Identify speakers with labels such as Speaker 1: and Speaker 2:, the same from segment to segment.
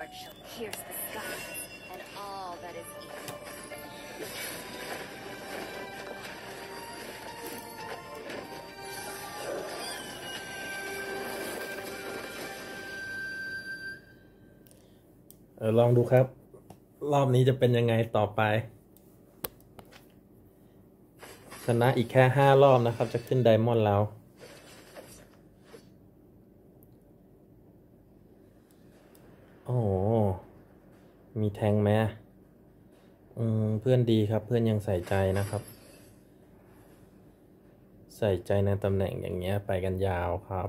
Speaker 1: shall pierce the skies and all that is evil.
Speaker 2: ลองดูครับรอบนี้จะเป็นยังไงต่อไปชนะอีกแค่5 รอบนะครับจะขึ้นไดมอนด์แล้วโอ้มีแทงไหมเพื่อนดีครับเพื่อนยังใส่ใจนะครับใส่ใจในตำแหน่งอย่างเงี้ยไปกันยาวครับ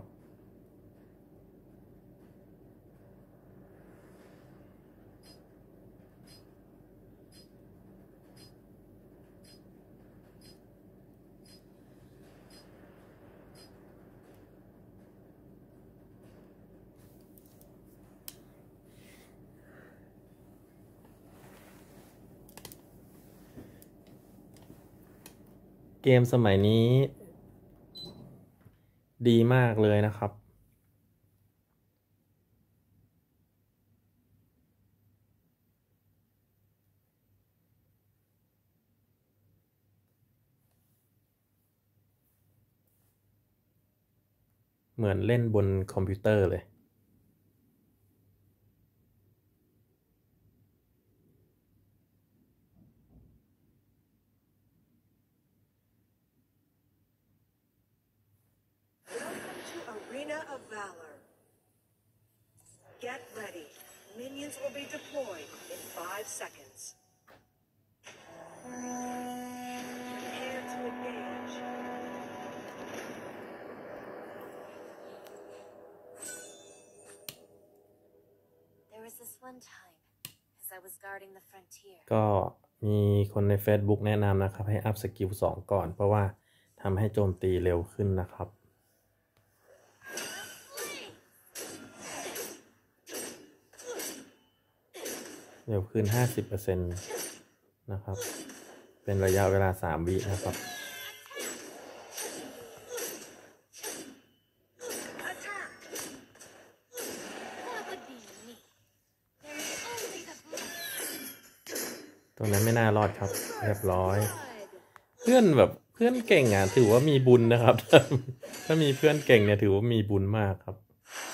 Speaker 2: เกมสมัยนี้ดีมากเลยนะครับเหมือนเล่นบนคอมพิวเตอร์เลย
Speaker 3: Arena of Valor. Get ready. Minions will be deployed in 5 seconds. Prepare to engage.
Speaker 1: There was this one time, as I was guarding the frontier.
Speaker 2: ก็มีคนใน Facebook แนะนำนะครับให้อัพสกิล2ก่อนเพราะว่าทำให้โจมตีเร็วขึ้นนะครับเร็วขึ้น 50% นะครับเป็นระยะเวลา3 วินะครับตรงนั้นไม่น่ารอดครับเรียบร้อยเพื่อนเก่งถือว่ามีบุญนะครับถ้ามีเพื่อนเก่งเนี่ยถือว่ามีบุญมากครับ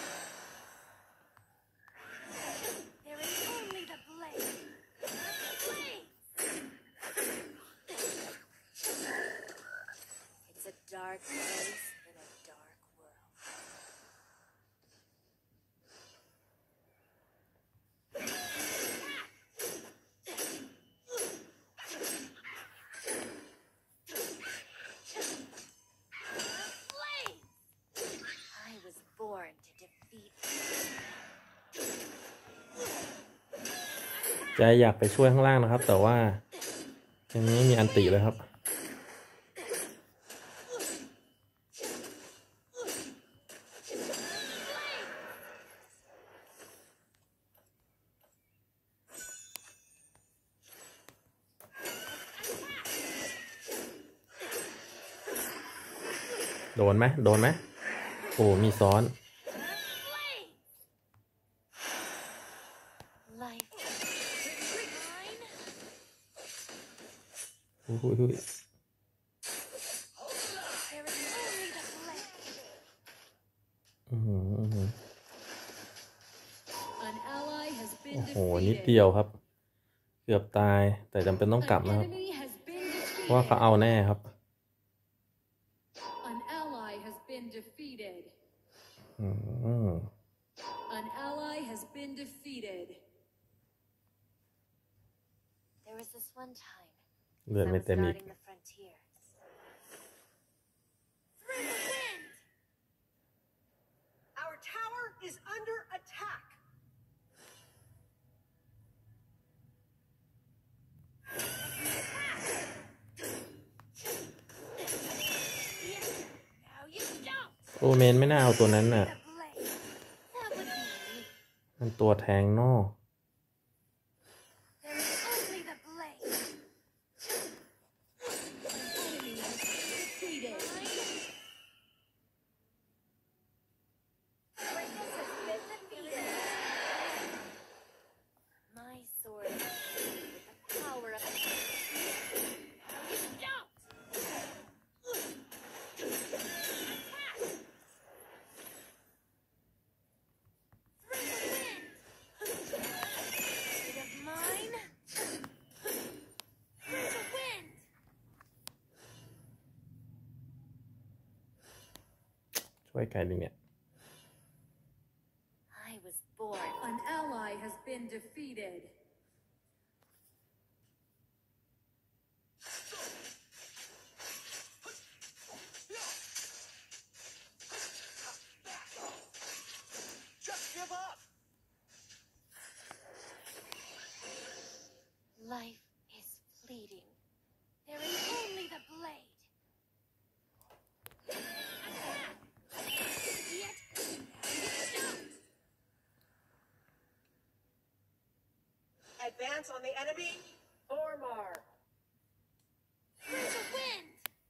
Speaker 2: ใจอยากไปช่วยข้างล่างนะครับแต่ว่ายังไม่มีอันติเลยครับโดนไหมโอ้มีซ้อนโอ้โหนิดเดียวครับเกือบตายแต่จำเป็นต้องกลับนะครับเพราะว่าเขาเอาแน่ครับเลือดไม่เต็มอีก
Speaker 3: Our tower is under attack.
Speaker 2: โอเมนไม่น่าเอาตัวนั้นน่ะมันตัวแทงนอกวยไก่ดิเนี่ย
Speaker 1: I was born.
Speaker 4: An ally has been defeated.
Speaker 5: Just give up.
Speaker 1: Life is fleeting. There is only the blade. Yet, don't.
Speaker 3: Advance on the enemy. Ormar.
Speaker 1: Through the wind.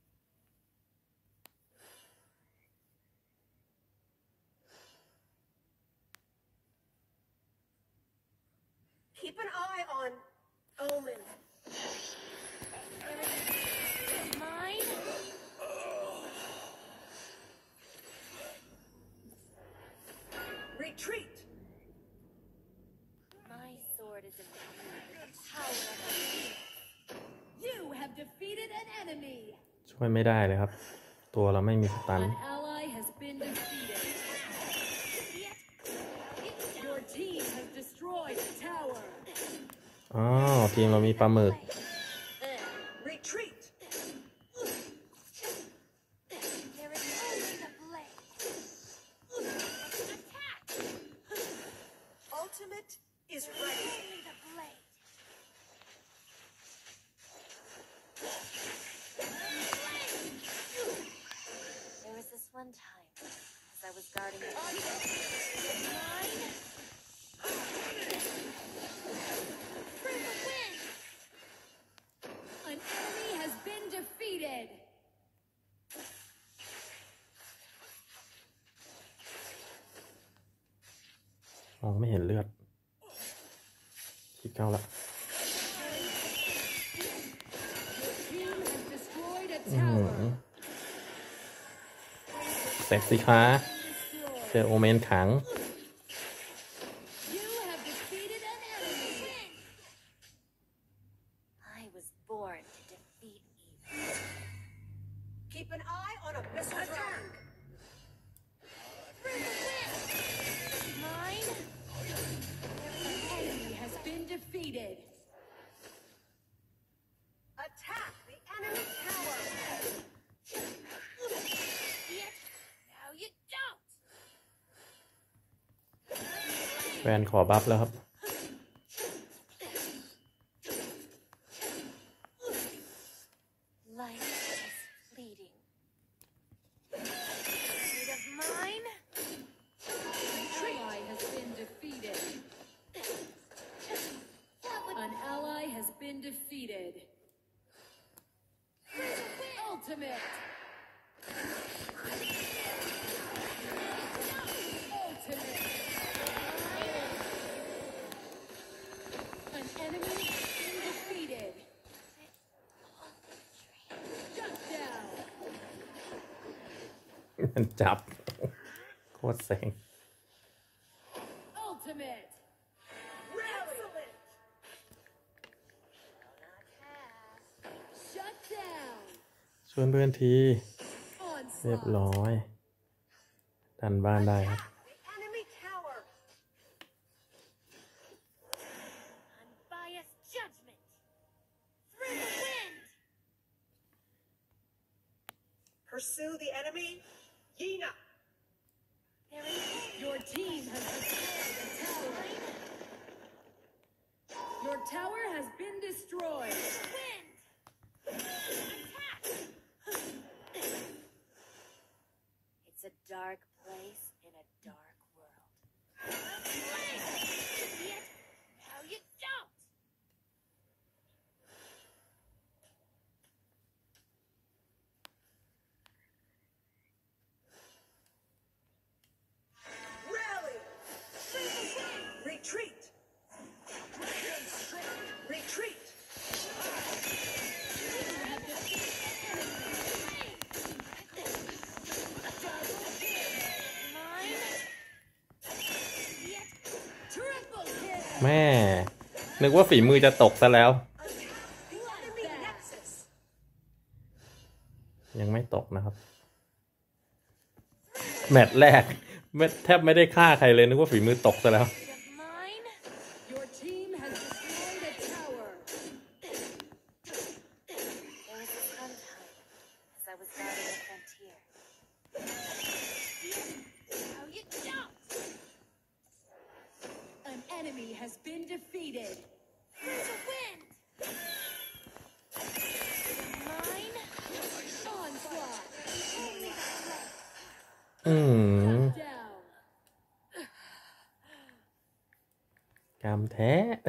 Speaker 3: Keep an eye on Omen.
Speaker 1: Mine.
Speaker 3: Retreat.
Speaker 1: My sword is imbued with the power of the sea.
Speaker 4: You have defeated an enemy.
Speaker 2: ช่วยไม่ได้เลยครับ ตัวเราไม่มีสตัน
Speaker 4: An ally has been defeated.
Speaker 1: Yet,
Speaker 4: Your team has destroyed a tower.
Speaker 2: อ๋อทีมเรามีปลาหมึก
Speaker 3: Retreat.
Speaker 1: there is only the blade. Attack.
Speaker 3: Ultimate is ready.
Speaker 1: Only the blade. There was this one time, as I was guarding the mine. Through the wind.
Speaker 4: An enemy has been defeated.
Speaker 2: มองไม่เห็นเลือดขี้เก้าละ
Speaker 4: Team has destroyed a
Speaker 2: อื้อหือ
Speaker 4: tower.
Speaker 2: เสร็จสิคะเจ
Speaker 4: Destroyed.
Speaker 2: อโอเมนขัง
Speaker 4: You have defeated an enemy.
Speaker 1: I was born to defeat evil.
Speaker 3: Keep an eye on a missile attack.
Speaker 1: Through the wind. Mine.
Speaker 4: Enemy has been defeated.
Speaker 3: Attack the enemy tower.
Speaker 1: Yet, now you don't.
Speaker 2: แวนขอบัฟแล้วครับ
Speaker 1: Life is fleeting. Need of mine.
Speaker 4: Ally has been defeated.
Speaker 1: That would
Speaker 4: An ally has been defeated. Ultimate. Ultimate. An enemy has been defeated. Shut down.
Speaker 2: มันจับ โคตรเซ็ง
Speaker 4: Ultimate.
Speaker 3: Excellent.
Speaker 4: Shut down.
Speaker 2: ชวนเพื่อนที เรียบ
Speaker 4: Onslaught.
Speaker 2: ร้อย ดันบ้านได้ครับ
Speaker 3: Attack the enemy tower.
Speaker 1: unbiased judgment. Through the wind.
Speaker 3: Pursue the enemy. Yina.
Speaker 1: There is
Speaker 4: Your team has destroyed a tower. Your tower has been destroyed.
Speaker 1: wind. Attack. It's a dark place in a dark world. Yet, now you don't.
Speaker 3: Rally. Retreat. Retreat.
Speaker 1: Mine. Yet,
Speaker 4: Triple kill.
Speaker 2: แม่ นึกว่าฝีมือจะตกซะแล้ว
Speaker 3: Attack the enemy nexus.
Speaker 2: ยังไม่ตกนะครับ
Speaker 1: through the
Speaker 2: แมตช์แรกแทบไม่ได้ฆ่าใครเลยนึกว่าฝีมือตกซะแล้ว
Speaker 1: Of mine?
Speaker 4: Your team has destroyed a tower.
Speaker 1: There was this one time, as I was guarding the frontier. How you don't!
Speaker 4: An enemy has been defeated.
Speaker 1: There's a wind! Mine?
Speaker 4: Onslaught.
Speaker 1: Only the flame.
Speaker 4: Down.
Speaker 2: กรรมแท้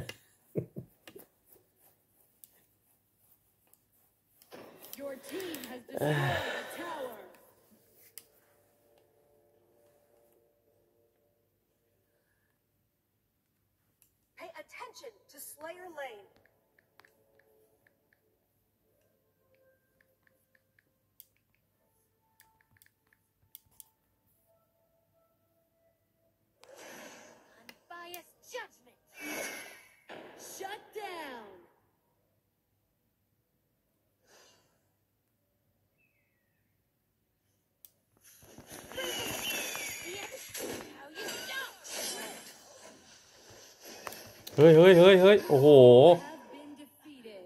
Speaker 4: Your team has destroyed a tower.
Speaker 3: Pay attention to Slayer Lane.
Speaker 1: Unbiased judgment!
Speaker 4: Shut down.
Speaker 1: How you don't!
Speaker 2: เฮ้ย โอ้โห
Speaker 4: Have been defeated.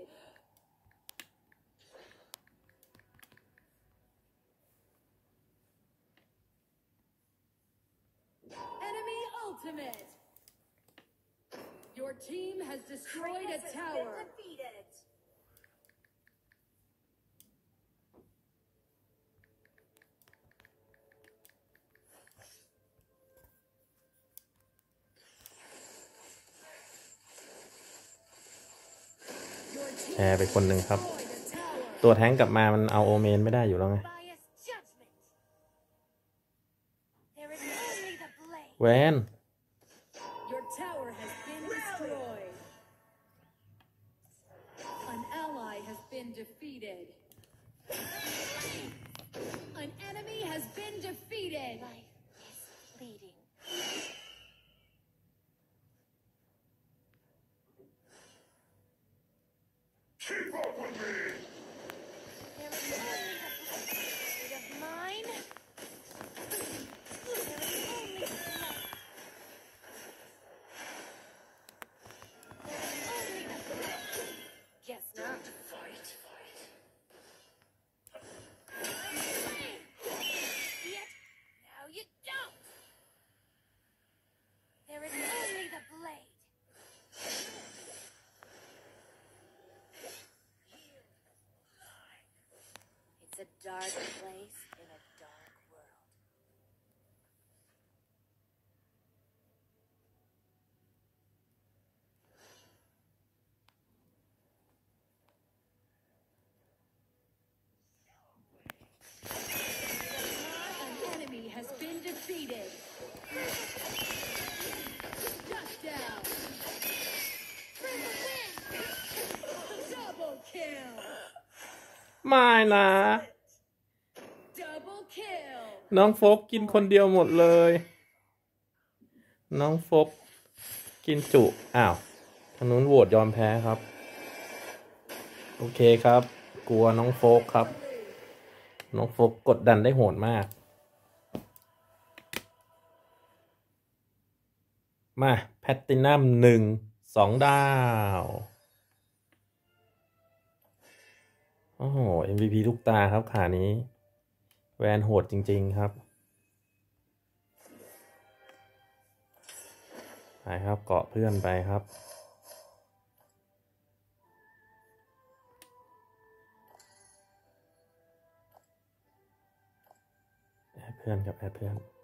Speaker 4: Enemy ultimate. Your team has destroyed a
Speaker 3: Kratos has
Speaker 4: tower.
Speaker 3: been defeated.
Speaker 4: Your team
Speaker 2: แชร์ไปคนหนึ่งครับ
Speaker 4: destroyed a tower.
Speaker 2: ตัวแท้งกลับมามันเอาโอเมนไม่ได้อยู่แล้วไง
Speaker 1: Unbiased judgment! There is only the blade!
Speaker 2: แวน
Speaker 4: Your tower has been destroyed. An ally has been defeated. An enemy has been defeated.
Speaker 1: Life is fleeting. There is only the blade of mine. There is only the blade. There is only the blade. Guess not. Yet, now you don't. There is only the blade. It's a dark place in a dark world.
Speaker 4: An enemy has been defeated. Shut down. Double kill.
Speaker 2: ไม่นะ
Speaker 4: Double kill.
Speaker 2: น้องโฟกกินคนเดียวหมดเลย น้องโฟกกินจุ อ้าว ทางนู้นโหวตยอมแพ้ครับ โอเคครับ กลัวน้องโฟกครับ น้องโฟกกดดันได้โหดมาก มาแพตตินัม2 ดาว โอ้โห MVP ทุกตาครับขานี้ แวนโหดจริงๆครับ ไปครับเกาะเพื่อนไปครับ แอดเพื่อนครับแอดเพื่อน